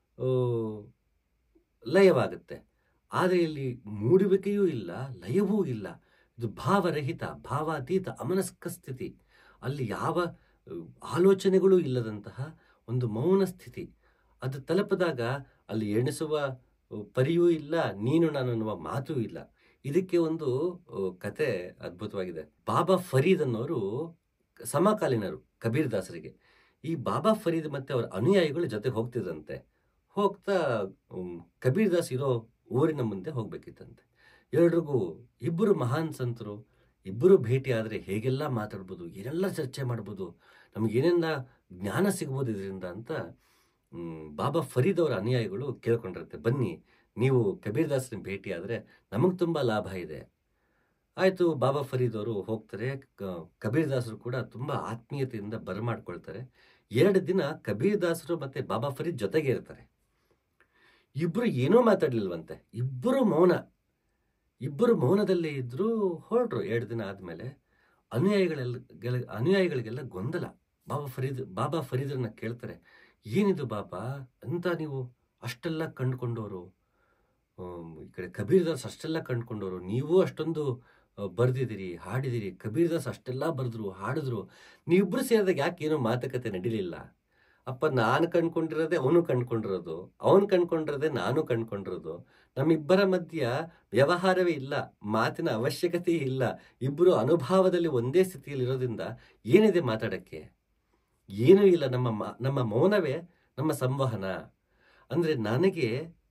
ಲಯವಾಗುತ್ತೆ. ಆದರೆ ಇಲ್ಲಿ ಮೂಡುವಿಕೆಯೂ ಇಲ್ಲ, ಲಯವೂ ಇಲ್ಲ. ಇದು ಭಾವರಹಿತ, ಭಾವಾತೀತ, ಅಮನಸ್ಕ ಸ್ಥಿತಿ. ಅಲ್ಲಿ ಯಾವ ಆಲೋಚನೆಗಳೂ ಇಲ್ಲದಂತಹ ಒಂದು ಮೌನ ಸ್ಥಿತಿ. ಅದು ತಲುಪಿದಾಗ ಅಲ್ಲಿ ಎಣಿಸುವ ಪರಿಯೂ ಇಲ್ಲ, ನೀನು ನಾನು ಅನ್ನುವ ಮಾತೂ ಇಲ್ಲ. ಇದಕ್ಕೆ ಒಂದು ಕತೆ ಅದ್ಭುತವಾಗಿದೆ. ಬಾಬಾ ಫರೀದ್ ಅನ್ನೋರು ಸಮಕಾಲೀನರು ಕಬೀರ್ ದಾಸರಿಗೆ. ಈ ಬಾಬಾ ಫರೀದ್ ಮತ್ತೆ ಅವರ ಅನುಯಾಯಿಗಳು ಜೊತೆ ಹೋಗ್ತಿದ್ರಂತೆ. ಹೋಗ್ತಾ ಕಬೀರ್ ದಾಸ್ ಇರೋ ಊರಿನ ಮುಂದೆ ಹೋಗ್ಬೇಕಿತ್ತಂತೆ. ಎಲ್ರಿಗೂ ಇಬ್ಬರು ಮಹಾನ್ ಸಂತರು, ಇಬ್ಬರು ಭೇಟಿ ಆದರೆ ಹೇಗೆಲ್ಲ ಮಾತಾಡ್ಬೋದು, ಏನೆಲ್ಲ ಚರ್ಚೆ ಮಾಡ್ಬೋದು, ನಮಗೇನೆಲ್ಲ ಜ್ಞಾನ ಸಿಗ್ಬೋದು ಇದರಿಂದ ಅಂತ ಬಾಬಾ ಫರೀದ್ ಅವರ ಅನುಯಾಯಿಗಳು ಕೇಳ್ಕೊಂಡಿರುತ್ತೆ. ಬನ್ನಿ, ನೀವು ಕಬೀರ್ ದಾಸರನ್ನ ಭೇಟಿ ಆದರೆ ನಮಗೆ ತುಂಬ ಲಾಭ ಇದೆ. ಆಯಿತು, ಬಾಬಾ ಫರೀದ್ ಅವರು ಹೋಗ್ತಾರೆ. ಕಬೀರ್ ದಾಸರು ಕೂಡ ತುಂಬ ಆತ್ಮೀಯತೆಯಿಂದ ಬರಮಾಡ್ಕೊಳ್ತಾರೆ. ಎರಡು ದಿನ ಕಬೀರ್ ದಾಸರು ಮತ್ತೆ ಬಾಬಾ ಫರೀದ್ ಜೊತೆಗೆ ಇರ್ತಾರೆ. ಇಬ್ಬರು ಏನೂ ಮಾತಾಡ್ಲಿಲ್ವಂತೆ, ಇಬ್ಬರು ಮೌನ, ಇಬ್ಬರು ಮೌನದಲ್ಲೇ ಇದ್ರು. ಹೊರಟ್ರು. ಎರಡು ದಿನ ಆದಮೇಲೆ ಅನುಯಾಯಿಗಳೆಲ್ಲ ಅನುಯಾಯಿಗಳಿಗೆಲ್ಲ ಗೊಂದಲ. ಬಾಬಾ ಫರೀದ್ ಬಾಬಾ ಫರೀದ್ರನ್ನ ಕೇಳ್ತಾರೆ, ಏನಿದು ಬಾಬಾ ಅಂತ ನೀವು ಅಷ್ಟೆಲ್ಲ ಕಂಡುಕೊಂಡವರು, ಈ ಕಡೆ ಕಬೀರ್ ದಾಸ್ ಅಷ್ಟೆಲ್ಲ ಕಂಡುಕೊಂಡವರು, ನೀವು ಅಷ್ಟೊಂದು ಬರೆದಿದ್ದೀರಿ, ಹಾಡಿದಿರಿ, ಕಬೀರ್ ದಾಸ್ ಅಷ್ಟೆಲ್ಲ ಬರೆದ್ರು, ಹಾಡಿದ್ರು, ನೀವಿಬ್ಬರು ಸೇರಿದಾಗ ಯಾಕೆ ಏನೋ ಮಾತುಕತೆ ನಡೀಲಿಲ್ಲ? ಅಪ್ಪ, ನಾನು ಕಂಡ್ಕೊಂಡಿರೋದೆ ಅವನು ಕಂಡ್ಕೊಂಡಿರೋದು, ಅವನು ಕಂಡ್ಕೊಂಡಿರೋದೆ ನಾನು ಕಂಡ್ಕೊಂಡಿರೋದು, ನಮ್ಮಿಬ್ಬರ ಮಧ್ಯ ವ್ಯವಹಾರವೇ ಇಲ್ಲ, ಮಾತಿನ ಅವಶ್ಯಕತೆ ಇಲ್ಲ, ಇಬ್ಬರು ಅನುಭವದಲ್ಲಿ ಒಂದೇ ಸ್ಥಿತಿಯಲ್ಲಿ ಇರೋದ್ರಿಂದ ಏನಿದೆ ಮಾತಾಡಕ್ಕೆ? ಏನೂ ಇಲ್ಲ. ನಮ್ಮ ನಮ್ಮ ಮೌನವೇ ನಮ್ಮ ಸಂವಹನ. ಅಂದರೆ ನನಗೆ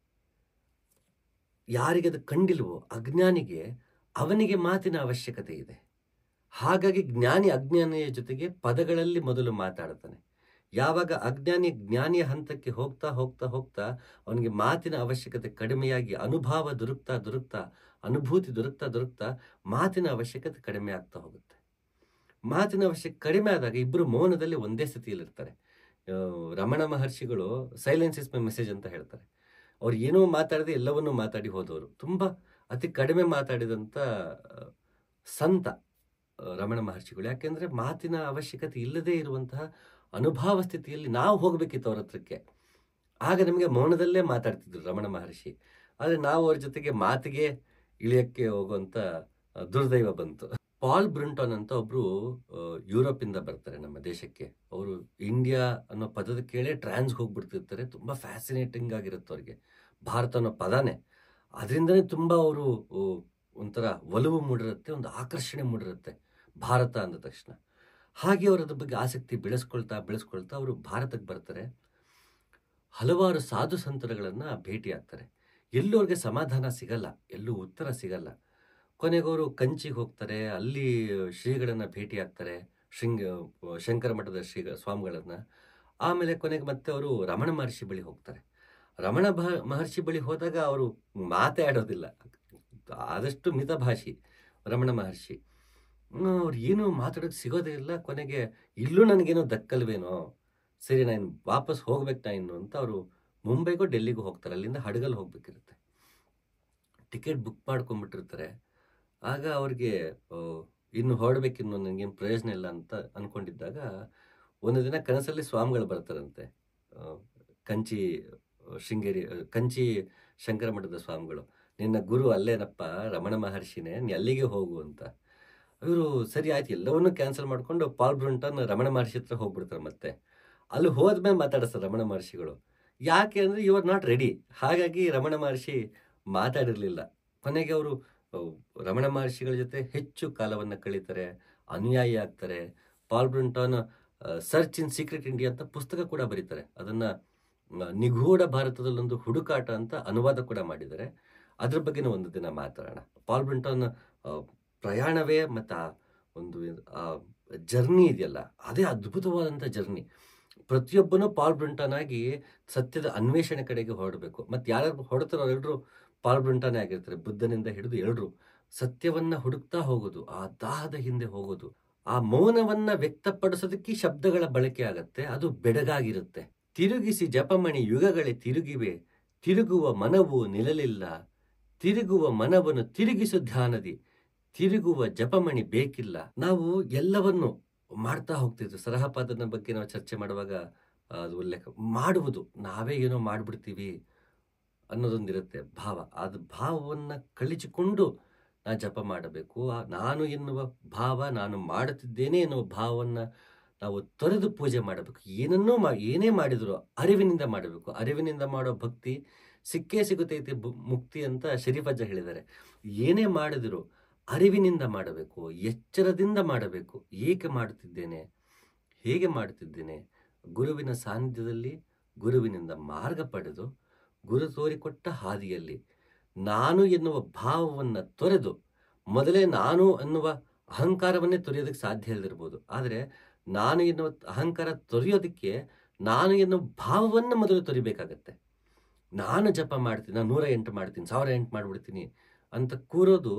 ಯಾರಿಗೆ ಅದು ಕಂಡಿಲ್ವೋ, ಅಜ್ಞಾನಿಗೆ ಅವನಿಗೆ ಮಾತಿನ ಅವಶ್ಯಕತೆ ಇದೆ. ಹಾಗಾಗಿ ಜ್ಞಾನಿ ಅಜ್ಞಾನಿಯ ಜೊತೆಗೆ ಪದಗಳಲ್ಲಿ ಮೊದಲು ಮಾತಾಡ್ತಾನೆ. ಯಾವಾಗ ಅಜ್ಞಾನಿ ಜ್ಞಾನಿಯ ಹಂತಕ್ಕೆ ಹೋಗ್ತಾ ಹೋಗ್ತಾ ಹೋಗ್ತಾ ಅವನಿಗೆ ಮಾತಿನ ಅವಶ್ಯಕತೆ ಕಡಿಮೆಯಾಗಿ ಅನುಭವ ದೊರಕ್ತಾ ದೊರಕ್ತಾ ಅನುಭೂತಿ ದೊರಕ್ತಾ ದೊರಕ್ತಾ ಮಾತಿನ ಅವಶ್ಯಕತೆ ಕಡಿಮೆ ಆಗ್ತಾ ಹೋಗುತ್ತೆ. ಮಾತಿನ ಅವಶ್ಯಕತೆ ಕಡಿಮೆ ಆದಾಗ ಇಬ್ಬರು ಮೌನದಲ್ಲಿ ಒಂದೇ ಸ್ಥಿತಿಯಲ್ಲಿರ್ತಾರೆ. ಆ, ರಮಣ ಮಹರ್ಷಿಗಳು ಸೈಲೆನ್ಸ್ ಇಸ್ ಮೈ ಮೆಸೇಜ್ ಅಂತ ಹೇಳ್ತಾರೆ. ಅವ್ರು ಏನೋ ಮಾತಾಡದೆ ಎಲ್ಲವನ್ನೂ ಮಾತಾಡಿ ಹೋದವರು. ತುಂಬ ಅತಿ ಕಡಿಮೆ ಮಾತಾಡಿದಂಥ ಆ, ಸಂತ ಆ, ರಮಣ ಮಹರ್ಷಿಗಳು. ಯಾಕೆಂದ್ರೆ ಮಾತಿನ ಅವಶ್ಯಕತೆ ಇಲ್ಲದೇ ಇರುವಂತಹ ಅನುಭವ ಸ್ಥಿತಿಯಲ್ಲಿ ನಾವು ಹೋಗ್ಬೇಕಿತ್ತು ಅವ್ರ ಹತ್ರಕ್ಕೆ. ಆಗ ನಮಗೆ ಮೌನದಲ್ಲೇ ಮಾತಾಡ್ತಿದ್ರು ರಮಣ ಮಹರ್ಷಿ. ಆದರೆ ನಾವು ಅವ್ರ ಜೊತೆಗೆ ಮಾತಿಗೆ ಇಳಿಯಕ್ಕೆ ಹೋಗುವಂತ ಆ, ದುರ್ದೈವ ಬಂತು. ಪಾಲ್ ಬ್ರುಂಟಾನ್ ಅಂತ ಒಬ್ರು ಆ, ಯುರೋಪಿಂದ ಬರ್ತಾರೆ ನಮ್ಮ ದೇಶಕ್ಕೆ. ಅವರು ಇಂಡಿಯಾ ಅನ್ನೋ ಪದದ ಕೇಳೇ ಟ್ರಾನ್ಸ್ ಹೋಗ್ಬಿಡ್ತಿರ್ತಾರೆ. ತುಂಬಾ ಫ್ಯಾಸಿನೇಟಿಂಗ್ ಆಗಿರುತ್ತೆ ಅವ್ರಿಗೆ ಭಾರತ ಅನ್ನೋ ಪದನೇ. ಅದರಿಂದನೇ ತುಂಬಾ ಅವರು ಒಂಥರ ಒಲವು ಮೂಡಿರುತ್ತೆ, ಒಂದು ಆಕರ್ಷಣೆ ಮೂಡಿರುತ್ತೆ ಭಾರತ ಅಂದ ತಕ್ಷಣ. ಹಾಗೆ ಅವರು ಅದ್ರ ಬಗ್ಗೆ ಆಸಕ್ತಿ ಬೆಳೆಸ್ಕೊಳ್ತಾ ಬೆಳೆಸ್ಕೊಳ್ತಾ ಅವರು ಭಾರತಕ್ಕೆ ಬರ್ತಾರೆ. ಹಲವಾರು ಸಾಧು ಸಂತರುಗಳನ್ನ ಭೇಟಿ ಆಗ್ತಾರೆ. ಎಲ್ಲೂ ಅವ್ರಿಗೆ ಸಮಾಧಾನ ಸಿಗಲ್ಲ, ಎಲ್ಲೂ ಉತ್ತರ ಸಿಗಲ್ಲ. ಕೊನೆಗವರು ಕಂಚಿಗೆ ಹೋಗ್ತಾರೆ. ಅಲ್ಲಿ ಶ್ರೀಗಳನ್ನ ಭೇಟಿ ಆಗ್ತಾರೆ, ಶೃಂಗ ಶಂಕರ ಮಠದ ಶ್ರೀ ಸ್ವಾಮಿಗಳನ್ನ. ಆಮೇಲೆ ಕೊನೆಗೆ ಮತ್ತೆ ಅವರು ರಮಣ ಮಹರ್ಷಿ ಬಳಿ ಹೋಗ್ತಾರೆ. ರಮಣ ಬಹ- ಮಹರ್ಷಿ ಬಳಿ ಹೋದಾಗ ಅವರು ಮಾತೇ ಆಡೋದಿಲ್ಲ, ಆದಷ್ಟು ಮಿತಭಾಷಿ ರಮಣ ಮಹರ್ಷಿ. ಹ್ಮ್, ಅವ್ರು ಏನು ಮಾತಾಡೋಕೆ ಸಿಗೋದೇ ಇಲ್ಲ. ಕೊನೆಗೆ ಇಲ್ಲೂ ನನಗೇನೋ ದಕ್ಕಲ್ವೇನೋ, ಸರಿ ನಾನು ವಾಪಸ್ ಹೋಗ್ಬೇಕು ನಾ ಇನ್ನು ಅಂತ ಅವರು ಮುಂಬೈಗೋ ಡೆಲ್ಲಿಗೂ ಹೋಗ್ತಾರೆ. ಅಲ್ಲಿಂದ ಹಡಗಲ್ಲಿ ಹೋಗ್ಬೇಕಿರುತ್ತೆ. Ticket book ಮಾಡ್ಕೊಂಡ್ಬಿಟ್ಟಿರ್ತಾರೆ. ಆಗ ಅವ್ರಿಗೆ ಆ, ಇನ್ನು ಹೊರಡ್ಬೇಕಿನ್ನು ನನಗೇನು ಪ್ರಯೋಜನ ಇಲ್ಲ ಅಂತ ಅನ್ಕೊಂಡಿದ್ದಾಗ ಒಂದು ದಿನ ಕನಸಲ್ಲಿ ಸ್ವಾಮಿಗಳು ಬರ್ತಾರಂತೆ. ಆ, ಕಂಚಿ ಆ, ಶೃಂಗೇರಿ ಆ, ಕಂಚಿ ಶಂಕರ ಮಠದ ಸ್ವಾಮಿಗಳು. ನಿನ್ನ ಗುರು ಅಲ್ಲೇನಪ್ಪ ರಮಣ ಮಹರ್ಷಿನೇ, ನೀ ಅಲ್ಲಿಗೆ ಹೋಗು ಅಂತ. ಇವರು ಸರಿ ಆಯ್ತು ಎಲ್ಲವನ್ನೂ ಕ್ಯಾನ್ಸಲ್ ಮಾಡ್ಕೊಂಡು ಪಾಲ್ ಬ್ರುಂಟನ್ ರಮಣ ಮಹರ್ಷಿ ಹತ್ರ ಹೋಗ್ಬಿಡ್ತಾರೆ. ಮತ್ತೆ ಅಲ್ಲಿ ಹೋದ್ಮೇಲೆ ಮಾತಾಡಿಸ್ತಾರೆ ರಮಣ ಮಹರ್ಷಿಗಳು. ಯಾಕೆ ಅಂದ್ರೆ ಯು ಆರ್ ನಾಟ್ ರೆಡಿ. ಹಾಗಾಗಿ ರಮಣ ಮಹರ್ಷಿ ಮಾತಾಡಿರ್ಲಿಲ್ಲ. ಕೊನೆಗೆ ಅವರು ರಮಣ ಮಹರ್ಷಿಗಳ ಜೊತೆ ಹೆಚ್ಚು ಕಾಲವನ್ನ ಕಳೀತಾರೆ, ಅನುಯಾಯಿ ಆಗ್ತಾರೆ. Paul Brunton search in secret India ಅಂತ ಪುಸ್ತಕ ಕೂಡ ಬರೀತಾರೆ. ಅದನ್ನ ಆ, ನಿಗೂಢ ಭಾರತದಲ್ಲೊಂದು ಹುಡುಕಾಟ ಅಂತ ಅನುವಾದ ಕೂಡ ಮಾಡಿದ್ದಾರೆ. ಅದ್ರ ಬಗ್ಗೆನೂ ಒಂದು ದಿನ ಮಾತಾಡೋಣ. ಪಾಲ್ ಬ್ರುಂಟಾನ್ ಆ, ಪ್ರಯಾಣವೇ ಮತ್ತು ಆ ಒಂದು ಆ ಜರ್ನಿ ಇದೆಯಲ್ಲ, ಅದೇ ಅದ್ಭುತವಾದಂಥ ಜರ್ನಿ. ಪ್ರತಿಯೊಬ್ಬನೂ ಪಾಲ್ ಬ್ರುಂಟಾನ್ ಆಗಿ ಸತ್ಯದ ಅನ್ವೇಷಣೆ ಕಡೆಗೆ ಹೊರಡಬೇಕು. ಮತ್ತು ಯಾರು ಹೊರಡ್ತಾರೋ ಎಲ್ಲರೂ ಪಾಲ್ ಬ್ರುಂಟಾನೇ ಆಗಿರ್ತಾರೆ. ಬುದ್ಧನಿಂದ ಹಿಡಿದು ಎಲ್ಲರೂ ಸತ್ಯವನ್ನ ಹುಡುಕ್ತಾ ಹೋಗೋದು, ಆ ದಾಹದ ಹಿಂದೆ ಹೋಗೋದು. ಆ ಮೌನವನ್ನ ವ್ಯಕ್ತಪಡಿಸೋದಕ್ಕೆ ಶಬ್ದಗಳ ಬಳಕೆ ಆಗತ್ತೆ, ಅದು ಬೆಡಗಾಗಿರುತ್ತೆ. ತಿರುಗಿಸಿ ಜಪಮಣಿ ಯುಗಗಳೇ ತಿರುಗಿವೆ, ತಿರುಗುವ ಮನವು ನಿಲ್ಲಲಿಲ್ಲ, ತಿರುಗುವ ಮನವನ್ನು ತಿರುಗಿಸು ಧ್ಯಾನದಿ, ತಿರುಗುವ ಜಪಮಣಿ ಬೇಕಿಲ್ಲ. ನಾವು ಎಲ್ಲವನ್ನು ಮಾಡ್ತಾ ಹೋಗ್ತಿದ್ವಿ. ಸರಹಪಾದನ ಬಗ್ಗೆ ನಾವು ಚರ್ಚೆ ಮಾಡುವಾಗ ಆ, ಅದು ಉಲ್ಲೇಖ ಮಾಡುವುದು, ನಾವೇ ಏನೋ ಮಾಡ್ಬಿಡ್ತೀವಿ ಅನ್ನೋದೊಂದಿರುತ್ತೆ ಭಾವ. ಅದು ಭಾವವನ್ನ ಕಳಿಸಿಕೊಂಡು ನಾ ಜಪ ಮಾಡಬೇಕು. ಆ ನಾನು ಎನ್ನುವ ಭಾವ, ನಾನು ಮಾಡುತ್ತಿದ್ದೇನೆ ಎನ್ನುವ ಭಾವವನ್ನ ನಾವು ತೊರೆದು ಪೂಜೆ ಮಾಡಬೇಕು. ಏನನ್ನೂ ಮಾ ಏನೇ ಮಾಡಿದ್ರು ಅರಿವಿನಿಂದ ಮಾಡಬೇಕು. ಅರಿವಿನಿಂದ ಮಾಡೋ ಭಕ್ತಿ ಸಿಕ್ಕೇ ಸಿಗುತ್ತೈತಿ ಬು- ಮುಕ್ತಿ ಅಂತ ಶರೀಫಜ್ಜ ಹೇಳಿದ್ದಾರೆ. ಏನೇ ಮಾಡಿದ್ರು ಅರಿವಿನಿಂದ ಮಾಡಬೇಕು, ಎಚ್ಚರದಿಂದ ಮಾಡಬೇಕು. ಏಕೆ ಮಾಡುತ್ತಿದ್ದೇನೆ, ಹೇಗೆ ಮಾಡುತ್ತಿದ್ದೇನೆ, ಗುರುವಿನ ಸಾನ್ನಿಧ್ಯದಲ್ಲಿ ಗುರುವಿನಿಂದ ಮಾರ್ಗ ಪಡೆದು ಗುರು ತೋರಿಕೊಟ್ಟ ಹಾದಿಯಲ್ಲಿ ನಾನು ಎನ್ನುವ ಭಾವವನ್ನು ತೊರೆದು, ಮೊದಲೇ ನಾನು ಅನ್ನುವ ಅಹಂಕಾರವನ್ನೇ ತೊರೆಯೋದಕ್ಕೆ ಸಾಧ್ಯ ಇಲ್ಲದಿರ್ಬೋದು, ಆದರೆ ನಾನು ಎನ್ನುವ ಅಹಂಕಾರ ತೊರೆಯೋದಕ್ಕೆ ನಾನು ಎನ್ನುವ ಭಾವವನ್ನು ಮೊದಲು ತೊರಿಬೇಕಾಗತ್ತೆ. ನಾನು ಜಪ ಮಾಡ್ತೀನಿ, ನಾನು ನೂರ ಎಂಟು ಮಾಡ್ತೀನಿ, ಸಾವಿರ ಎಂಟು ಮಾಡ್ಬಿಡ್ತೀನಿ ಅಂತ ಕೂರೋದು.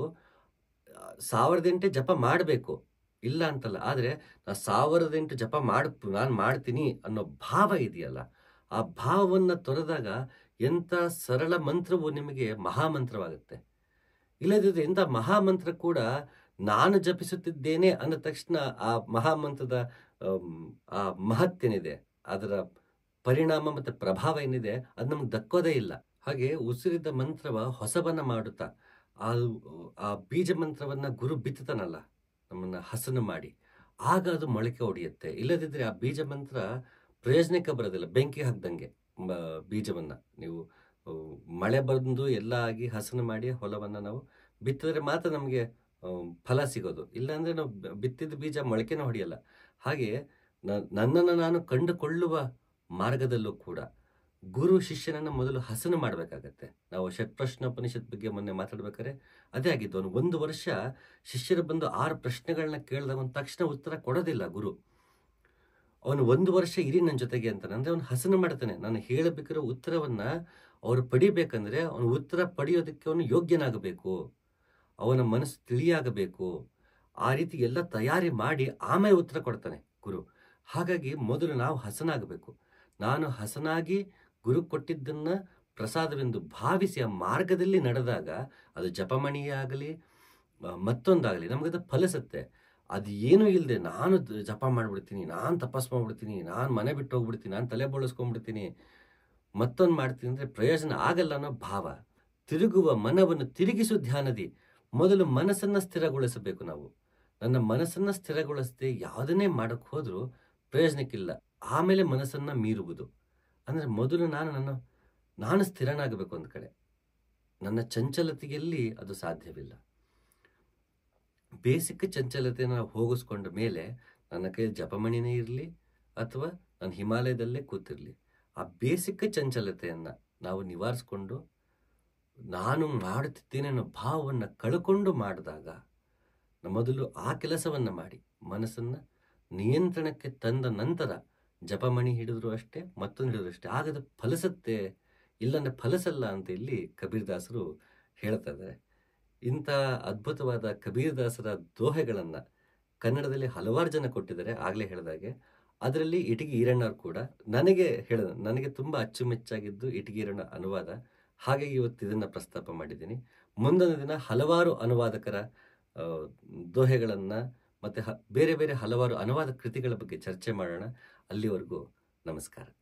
ಆ, ಸಾವಿರದ ಎಂಟೇ ಜಪ ಮಾಡಬೇಕು, ಇಲ್ಲ ಅಂತಲ್ಲ. ಆದರೆ ನಾ ಸಾವಿರದ ಎಂಟು ಜಪ ಮಾಡ್ ನಾನು ಮಾಡ್ತೀನಿ ಅನ್ನೋ ಭಾವ ಇದೆಯಲ್ಲ, ಆ ಭಾವವನ್ನು ತೊರೆದಾಗ ಎಂಥ ಸರಳ ಮಂತ್ರವು ನಿಮಗೆ ಮಹಾಮಂತ್ರವಾಗುತ್ತೆ. ಇಲ್ಲದಿದ್ದರೆ ಎಂಥ ಮಹಾಮಂತ್ರ ಕೂಡ ನಾನು ಜಪಿಸುತ್ತಿದ್ದೇನೆ ಅಂದ ತಕ್ಷಣ ಆ ಮಹಾಮಂತ್ರದ ಆಮ್, ಆ ಮಹತ್ತೇನಿದೆ, ಅದರ ಪರಿಣಾಮ ಮತ್ತು ಪ್ರಭಾವ ಏನಿದೆ, ಅದು ನಮ್ಗೆ ದಕ್ಕೋದೇ ಇಲ್ಲ. ಹಾಗೆ ಉಸಿರಿದ ಮಂತ್ರವ ಹೊಸಬನ್ನ ಮಾಡುತ್ತಾ ಆ ಆ ಬೀಜ ಮಂತ್ರವನ್ನ ಗುರು ಬಿತ್ತತಾನಲ್ಲ, ನಮ್ಮನ್ನ ಹಸನು ಮಾಡಿ, ಆಗ ಅದು ಮೊಳಕೆ ಹೊಡೆಯುತ್ತೆ. ಇಲ್ಲದಿದ್ದರೆ ಆ ಬೀಜ ಮಂತ್ರ ಪ್ರಯೋಜನಕ್ಕೆ ಬರೋದಿಲ್ಲ. ಬೆಂಕಿ ಹಾಕ್ದಂಗೆ ಮ- ಬೀಜವನ್ನ ನೀವು ಆ, ಮಳೆ ಬಂದು ಎಲ್ಲ ಆಗಿ ಹಸನು ಮಾಡಿ ಹೊಲವನ್ನ ನಾವು ಬಿತ್ತಿದ್ರೆ ಮಾತ್ರ ನಮಗೆ ಫಲ ಸಿಗೋದು. ಇಲ್ಲಾಂದ್ರೆ ನಾವು ಬ- ಬಿತ್ತಿದ ಬೀಜ ಮೊಳಕೆನೂ ಹೊಡೆಯಲ್ಲ. ಹಾಗೆ ನ- ನನ್ನನ್ನು ನಾನು ಕಂಡುಕೊಳ್ಳುವ ಮಾರ್ಗದಲ್ಲೂ ಕೂಡ ಗುರು ಶಿಷ್ಯನನ್ನ ಮೊದಲು ಹಸನು ಮಾಡಬೇಕಾಗತ್ತೆ. ನಾವು ಷಟ್ಪ್ರಶ್ನೋಪನಿಷತ್ ಬಗ್ಗೆ ಮೊನ್ನೆ ಮಾತಾಡ್ಬೇಕಾದ್ರೆ ಅದೇ ಆಗಿದ್ದು. ಅವನು ಒಂದು ವರ್ಷ ಶಿಷ್ಯರು ಬಂದು ಆರು ಪ್ರಶ್ನೆಗಳನ್ನ ಕೇಳಿದಾಗ ಒಂದು ತಕ್ಷಣ ಉತ್ತರ ಕೊಡೋದಿಲ್ಲ ಗುರು. ಅವನು ಒಂದು ವರ್ಷ ಇರಿ ನನ್ನ ಜೊತೆಗೆ ಅಂತಾನೆ. ಅಂದ್ರೆ ಅವನು ಹಸನು ಮಾಡ್ತಾನೆ. ನಾನು ಹೇಳಬೇಕಿರೋ ಉತ್ತರವನ್ನ ಅವ್ರು ಪಡಿಬೇಕಂದ್ರೆ ಅವನು ಉತ್ತರ ಪಡೆಯೋದಕ್ಕೆ ಅವನು ಯೋಗ್ಯನಾಗಬೇಕು. ಅವನ ಮನಸ್ಸು ತಿಳಿಯಾಗಬೇಕು. ಆ ರೀತಿ ಎಲ್ಲ ತಯಾರಿ ಮಾಡಿ ಆಮೇಲೆ ಉತ್ತರ ಕೊಡ್ತಾನೆ ಗುರು. ಹಾಗಾಗಿ ಮೊದಲು ನಾವು ಹಸನಾಗಬೇಕು. ನಾನು ಹಸನಾಗಿ ಗುರು ಕೊಟ್ಟಿದ್ದನ್ನ ಪ್ರಸಾದವೆಂದು ಭಾವಿಸಿ ಆ ಮಾರ್ಗದಲ್ಲಿ ನಡೆದಾಗ ಅದು ಜಪಮಣಿಯೇ ಆಗಲಿ ಅ ಮತ್ತೊಂದಾಗಲಿ ನಮಗದು ಫಲಿಸುತ್ತೆ. ಅದು ಏನೂ ಇಲ್ಲದೆ ನಾನು ದ್ ಜಪ ಮಾಡ್ಬಿಡ್ತೀನಿ, ನಾನು ತಪಸ್ಸು ಮಾಡ್ಬಿಡ್ತೀನಿ, ನಾನು ಮನೆ ಬಿಟ್ಟು ಹೋಗ್ಬಿಡ್ತೀನಿ, ನಾನು ತಲೆ ಬೋಳಿಸ್ಕೊಂಡ್ಬಿಡ್ತೀನಿ, ಮತ್ತೊಂದು ಮಾಡ್ತೀನಿ ಅಂದರೆ ಪ್ರಯೋಜನ ಆಗಲ್ಲ ಅನ್ನೋ ಭಾವ. ತಿರುಗುವ ಮನವನ್ನು ತಿರುಗಿಸು ಧ್ಯಾನದಿ. ಮೊದಲು ಮನಸ್ಸನ್ನು ಸ್ಥಿರಗೊಳಿಸಬೇಕು ನಾವು. ನನ್ನ ಮನಸ್ಸನ್ನು ಸ್ಥಿರಗೊಳಿಸದೆ ಯಾವುದನ್ನೇ ಮಾಡಕ್ಕೆ ಹೋದರೂ ಪ್ರಯೋಜನಕ್ಕಿಲ್ಲ. ಆಮೇಲೆ ಮನಸ್ಸನ್ನು ಮೀರುವುದು. ಅಂದರೆ ಮೊದಲು ನಾನು ನನ್ನ ನಾನು ಸ್ಥಿರನಾಗಬೇಕು ಒಂದು ಕಡೆ. ನನ್ನ ಚಂಚಲತೆಯಲ್ಲಿ ಅದು ಸಾಧ್ಯವಿಲ್ಲ. ಬೇಸಿಕ್ ಚಂಚಲತೆಯನ್ನು ನಾವು ಹೋಗಿಸ್ಕೊಂಡ ಮೇಲೆ ನನ್ನ ಕೈಯಲ್ಲಿ ಜಪಮಣಿನೇ ಇರಲಿ ಅಥವಾ ನಾನು ಹಿಮಾಲಯದಲ್ಲೇ ಕೂತಿರಲಿ, ಆ ಬೇಸಿಕ್ ಚಂಚಲತೆಯನ್ನು ನಾವು ನಿವಾರಿಸ್ಕೊಂಡು ನಾನು ಮಾಡುತ್ತಿದ್ದೇನೆ ಅನ್ನೋ ಭಾವವನ್ನು ಕಳ್ಕೊಂಡು ಮಾಡಿದಾಗ ಮೊದಲು ಆ ಕೆಲಸವನ್ನು ಮಾಡಿ ಮನಸ್ಸನ್ನು ನಿಯಂತ್ರಣಕ್ಕೆ ತಂದ ನಂತರ ಜಪಮಣಿ ಹಿಡಿದ್ರು ಅಷ್ಟೇ, ಮತ್ತೊಂದು ಹಿಡಿದ್ರು ಅಷ್ಟೇ. ಆಗದ ಫಲಿಸುತ್ತೆ, ಇಲ್ಲಂದ್ರೆ ಫಲಿಸಲ್ಲ ಅಂತ ಇಲ್ಲಿ ಕಬೀರ್ದಾಸರು ಹೇಳ್ತಾ ಇದ್ದಾರೆ. ಇಂಥ ಅದ್ಭುತವಾದ ಕಬೀರದಾಸರ ದೋಹೆಗಳನ್ನು ಕನ್ನಡದಲ್ಲಿ ಹಲವಾರು ಜನ ಕೊಟ್ಟಿದ್ದಾರೆ. ಆಗಲೇ ಹೇಳಿದಾಗೆ ಅದರಲ್ಲಿ ಇಟಗಿ ಈರಣ್ಣವ್ರು ಕೂಡ ನನಗೆ ಹೇಳ ನನಗೆ ತುಂಬ ಅಚ್ಚುಮೆಚ್ಚಾಗಿದ್ದು ಇಟಗಿ ಈರಣ್ಣ ಅನುವಾದ. ಹಾಗಾಗಿ ಇವತ್ತು ಇದನ್ನು ಪ್ರಸ್ತಾಪ ಮಾಡಿದ್ದೀನಿ. ಮುಂದೊಂದು ದಿನ ಹಲವಾರು ಅನುವಾದಕರ ದೋಹೆಗಳನ್ನು ಮತ್ತು ಹ ಬೇರೆ ಬೇರೆ ಹಲವಾರು ಅನುವಾದ ಕೃತಿಗಳ ಬಗ್ಗೆ ಚರ್ಚೆ ಮಾಡೋಣ. ಅಲ್ಲಿವರೆಗೂ ನಮಸ್ಕಾರ.